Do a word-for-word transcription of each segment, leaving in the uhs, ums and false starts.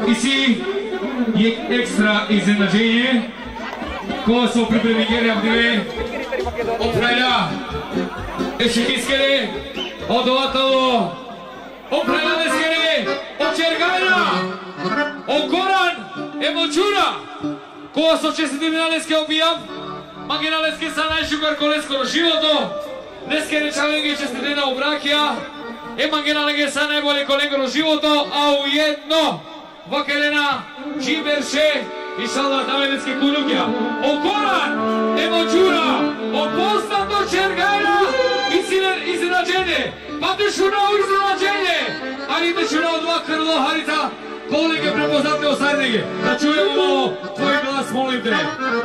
си je ekstra iznenađenje koje so pri premijeri abdeve opravlja ešekiskere odovatovo opravlja deskere očergajna okoran emočura koje so čestiti minaleske obijam maginaleske sa najšukar kolesko životo deskere čalengi čestitena u brakija emangenalenge sa najbolje kolego životo a ujedno Vakelena, Čiberše i Šalva Davedetske kulukja. Okoran, Emočura, Opolstan do Čergajna i iznenađenje. Pa dešuna u iznenađenje. Ali dešuna od dva krlo Harica, kolege prepoznate osarnege. Da čujemo malo tvoj glas, molim te.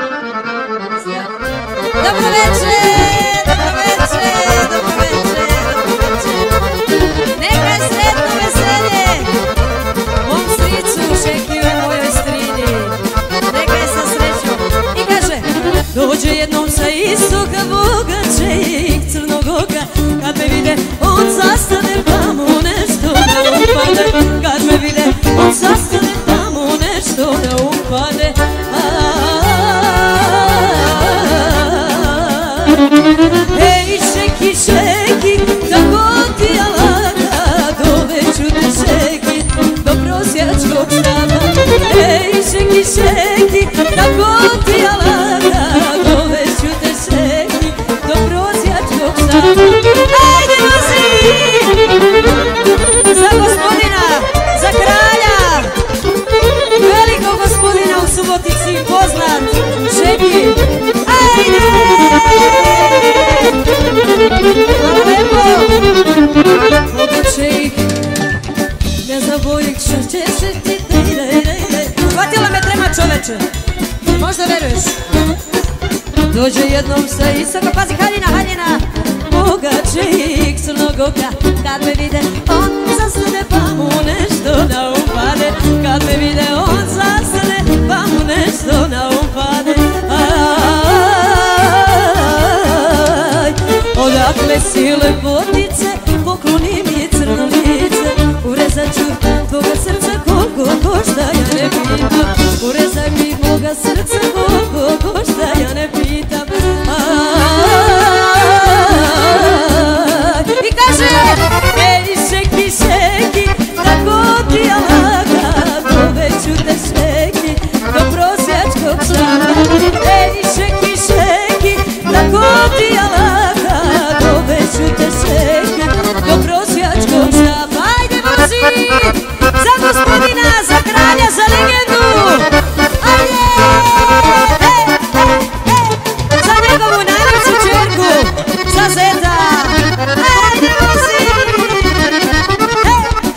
Dobro večer, dobro večer, dobro večer, dobro večer. Neka je sretno veselje. Mom stricu šekiju u mojoj strini. Neka je sa srećom. I kaže, dođe jednom sa istoka bogačejik crnog oka. Kad me vide, on zastane pa mu nešto da upade. Kad me vide, on zastane pa mu nešto da upade. Ej, šeki, šeki, tako ti ja laka, doveću te šeki do prosjačkog štapa. Ej, šeki, šeki, tako ti ja laka, doveću te šeki do prosjačkog štapa. Ajde, nosi! Za gospodina, za kralja, velikog gospodina u Subotici, poznat, šeki. Ajde! Hvala lepo! Mogućejih, ne zabojih što ćeš ti dej, dej, dej, dej. Hvatila me trema čoveče, možda veruješ? Dođe jednom sa istoka, pazi haljina, haljina. Mogućejih crnog oka, kad me vide on zastane pa mu nešto da upade. Kad me vide on zastane pa mu nešto da upade. Odakle si lepotice, pokloni mi crno lice. Urezat ću tvoga srca koliko košta, ja ne pitam. Urezaj mi moga srca koliko košta, ja ne pitam. I kaže, ej šeki, šeki, tako ti ja laka, doveću te šeki do prosjačkog štapa. Ej šeki, šeki, tako ti ja laka, doveću te šeki do prosjačkog štapa. Ajde mozi, za gospodina, za kralja, za legendu. Ajde, e, e, e, za njegovu najveću čerku, za zeta. Ajde mozi, e,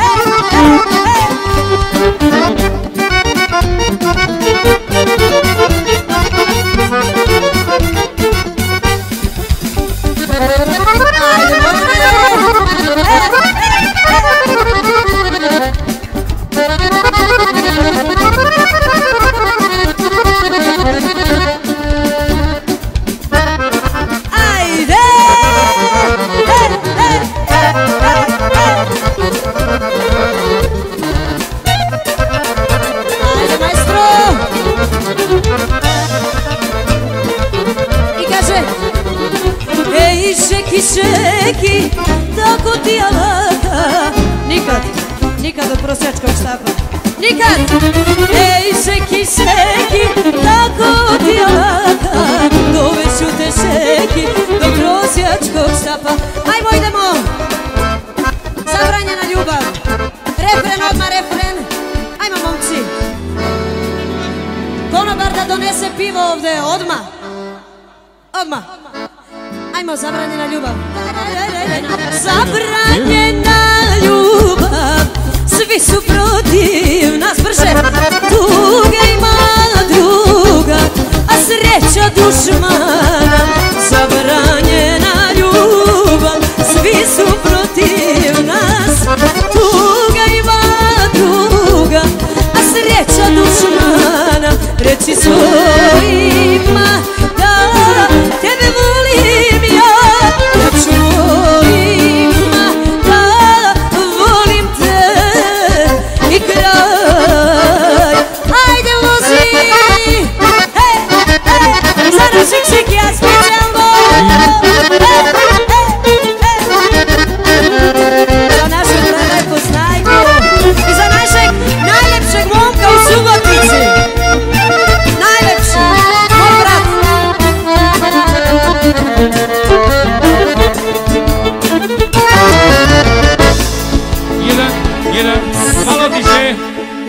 šeki, tako ti ja laka. Nikad, nikad do prosjačkog štapa. Nikad! Ej, šeki, šeki, tako ti ja laka, doveću te šeki do prosjačkog štapa. Ajmo, idemo! Zabranjena ljubav. Refren, odmah refren. Ajmo, momci. Konobar da donese pivo ovde, odmah. Odmah. Ajmo, zabranjena ljubav. Zabranjena ljubav, svi su protiv nas, brže. Tuga ima druga, a sreća dušmana. Zabranjena ljubav, svi su protiv nas. Tuga ima druga, a sreća dušmana. Reci svojima da tebe volim ja, da svojima da volim te. I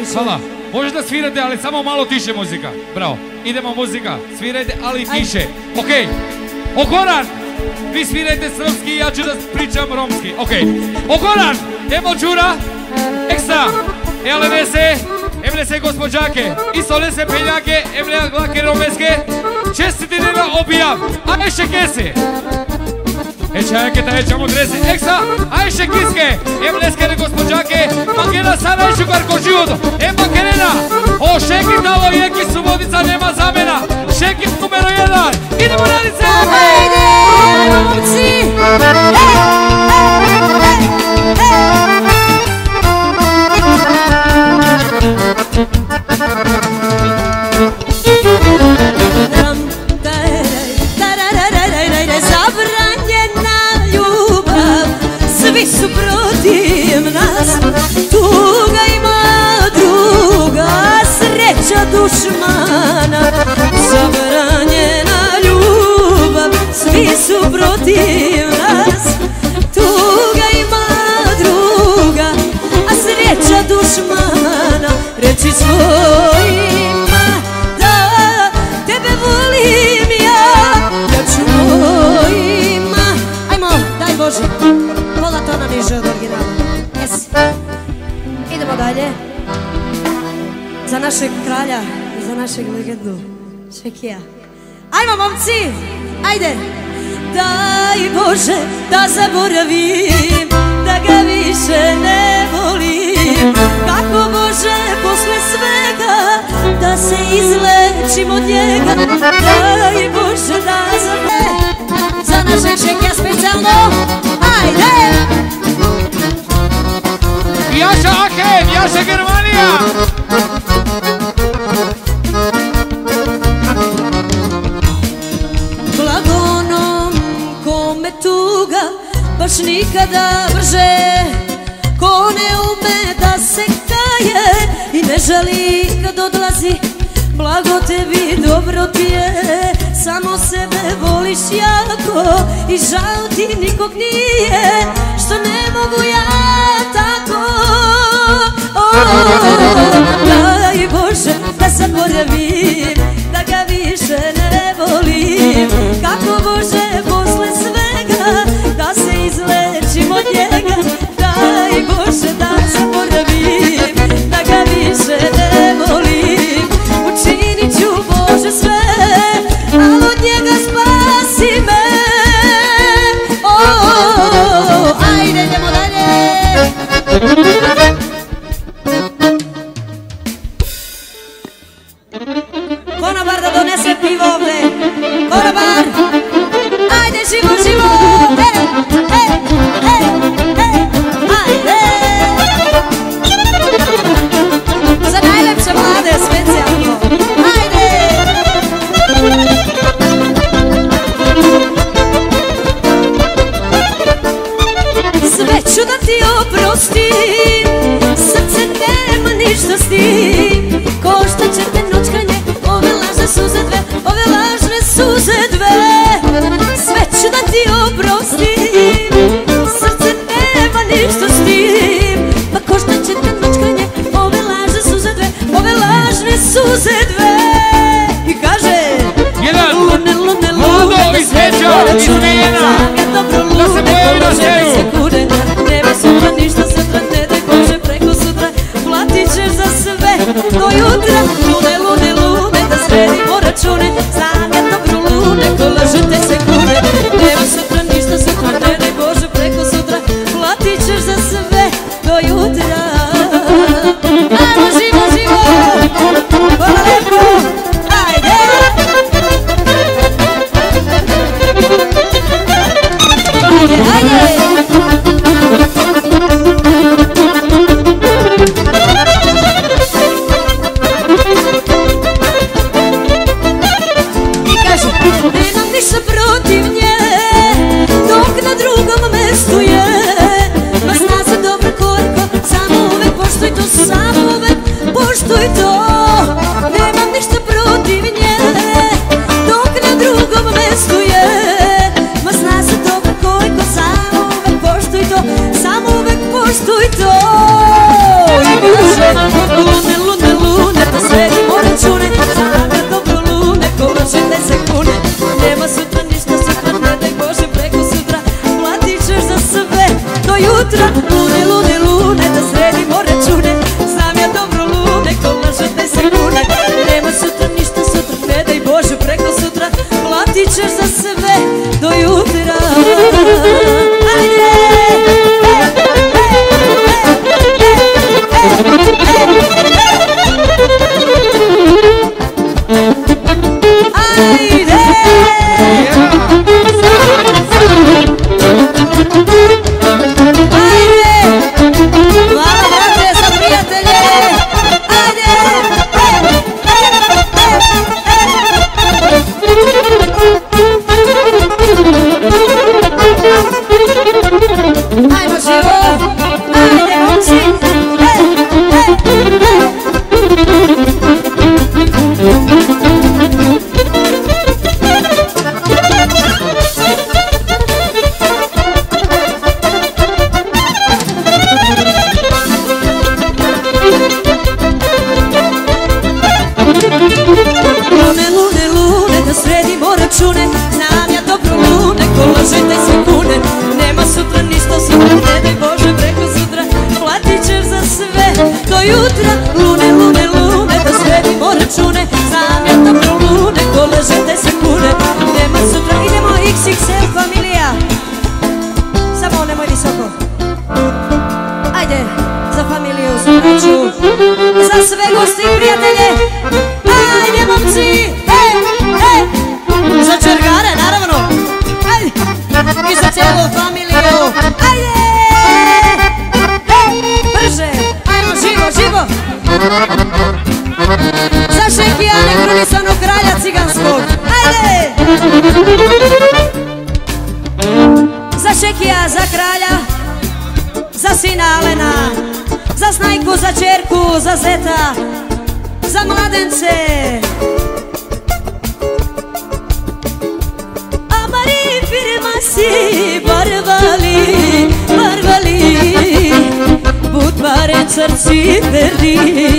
više. Hvala. Možete da svirate, ali samo malo tiše muzika. Bravo. Idemo muzika. Svirajte, ali tiše. Okej. Ogoran! Vi svirajte srpski, ja ću da pričam romski. Okej. Ogoran! Emo Đura! Ekstra! Elevese! Emlese gospođake! Isolese peljake! Emle glake romeske! Čestiti dena obijam! Ajše kese! Ećajake ta ećamo drese! Ekstra! Ajše kiske! Emleskere gospođake! Mangena sana eću karko životo! Ema kerena! O šeki talo jeki subodica nema zamena! Šeki numero jedan! Idemo radice! Ajde, momci! Zabranjena ljubav, svi su protiv nas. Tuga ima druga, sreća dušmana. Zabranjena ljubav, svi su protiv nas. Tuga ima druga, a sreća dušmana. Reći svojima da tebe volim ja, ja ću mojima. Ajmo, daj Bože, pola tona niže od originala. Jesi. Idemo dalje. Za našeg kralja i za našeg legendu Šekija. Ajmo momci, ajde. Daj Bože da zaboravim, da ga više ne volim. Kako Bože posle svega da se izlečim od njega. Daj Bože da zaboravim, za našeg Šekija specijalno. Ajde! Jaša Ahem, Jaša Germanija! Blago onom kome tuga baš nikada brže, ko ne ume da se kaje i ne žali kad odlazi. Blago tebi, dobro ti je, samo sebe voliš jako i žao ti nikog nije, što ne mogu ja tako. Daj Bože da zaboravim, da ga više ne volim. Kako Bože posle svega da se izlečim od njega. Daj Bože da zaboravim, da ga više ne volim. Učinit ću Bože sve, al od njega spasi me. Ajde, idemo dalje. Konobar da donese pivo ovde. Konobar! Ajde, živo, živo! Ej, ej, ej, ej, ajde! Za najlepše mlade, specijalno. Ajde! Sve ću da ti oprostim, srce nema ništa s tim. Ko šta će te noćkanje, ove lažne suze dve, ove lažne suze dve. Sve ću da ti oprostim, srce nema ništa s tim. Pa ko šta će te noćkanje, ove lažne suze dve, ove lažne suze dve. I kaže Jedan lune, lune, Vlado lune, iz Heđa, iz Vijena, da se pojavi na scenu. Nema sutra ništa, sutra ne daj Bože preko sutra. Platit ćeš za sve do jutra. Lune, lune, lune, da sredimo račune. Znam ja dobro lune, ko lažete se kune. Nema sutra ništa, sutra ne daj Bože preko sutra. Platit ćeš za sve do jutra. Ajmo, živo, živo! Hvala lepo! Ajde! Ajde, ajde! sve gosti i prijatelje. Ajde momci, e, e, za čergare naravno. Ajde, i za cijelu familiju. Ajde, e, brže, ajmo živo, živo. Za Šekija nekrunisanog kralja ciganskog. Ajde, za Šekija, za kralja, za sina Alena, za Snajku, za čerku, za zeta, za mladence. Amari firmasi barvali, barvali, budbare crci verdi.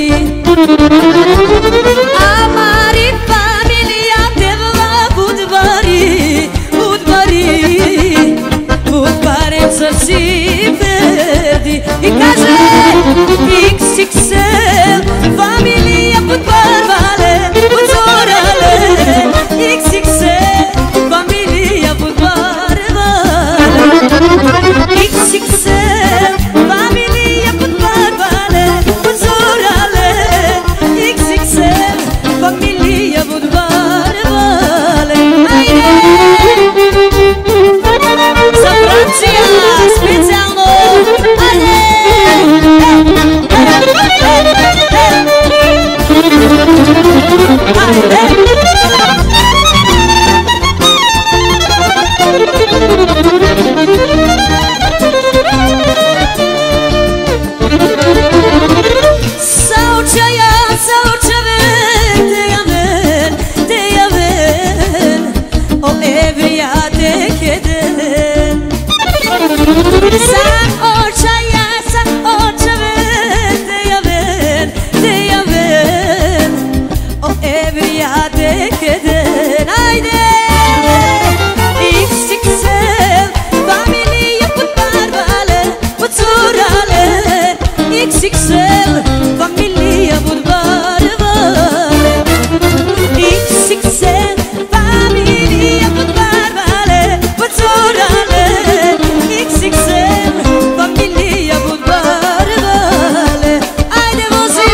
Amari familija devla budvari, budvari, budbare crci verdi. I kaže iks iks el, familija budbarvale, budzorale. Iks iks el, familija budbarvale. Iks iks el, familija budbarvale, budzorale. Iks iks el, familija budbarvale. Ajde! Za Francija specijalno. Ajde! Saučaja, saučaven, te javen, te javen, o evrija te keden. Sam očaja, sam očaven, te javen, te javen, o evrija te keden. Ajde! Iks iks el, familija budbarvale, budzorale. Iks iks el, familija budbarvale. Iks iks el, familija budbarvale, budzorale. Iks iks el, familija budbarvale. Ajde vozi!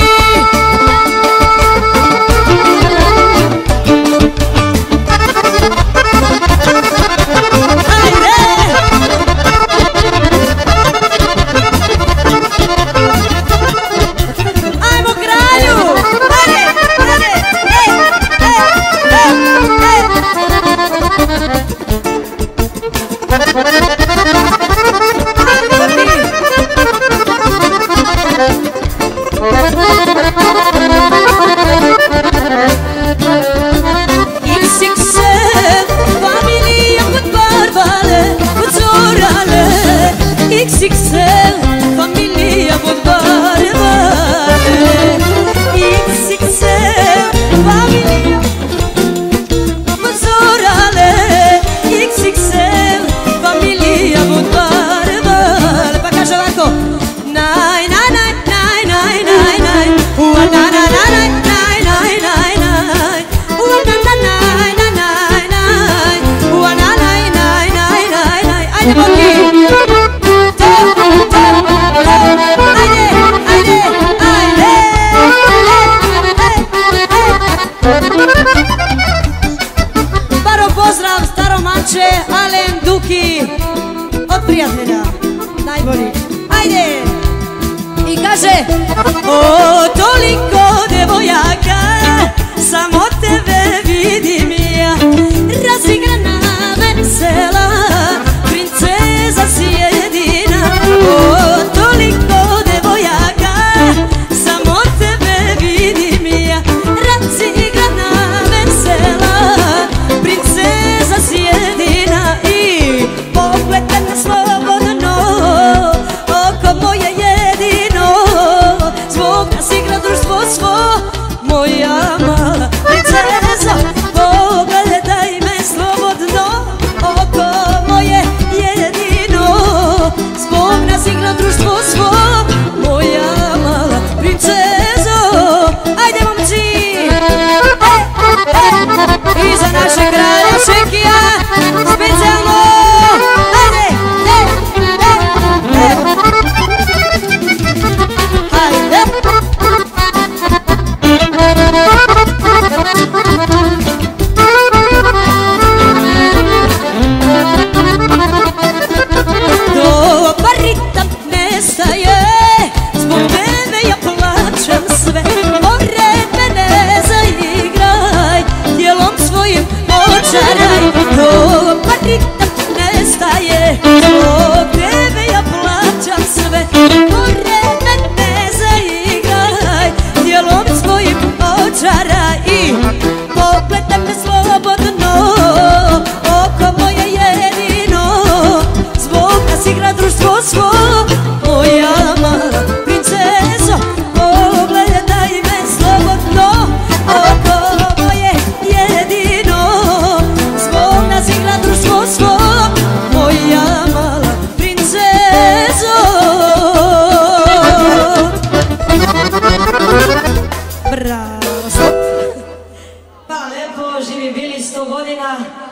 Ajmo kralju! Ajde, ajde, ej, ej, ej, Iks iks el, familija budbarvale, budzorale. Iks iks el, familija budbarvale. Iks iks el, familija budzorale. Iks iks el, familija budbarvale. Pa kaže ovako. Naj, naj, naj, naj, naj, naj, naj. Ua, na, na, na, naj, naj, naj, naj, naj. Ua, na, na, naj, na, naj, naj. Ua, na, naj, naj, naj, naj, naj. Ajde, Boki! Te, te, te. Ajde, ajde, ajde. Baro pozdrav, staro manče, Alen Duki. Od prijatelja, najbolji. Ajde! I kaže, o toliko devojaka, samo tebe vidim ja. Razigrana vesela, princeza si jedina. O toliko devojaka, samo tebe vidim ja. Razigrana vesela, princeza si jedina. I pogleda na slobodno, oko moje jedino. Zvuk nas igra društvo svo, moja mala princeza. Pogledaj me slobodno, oko moje jedino. Zvuk nas igra društvo svo, moja mala princezo. Ajde momci! E, e, i za naše kralja Šekija specijalno. Ajde! E, e, e. Ajde! Bravo, stop. Pa lepo, živi bili sto godina.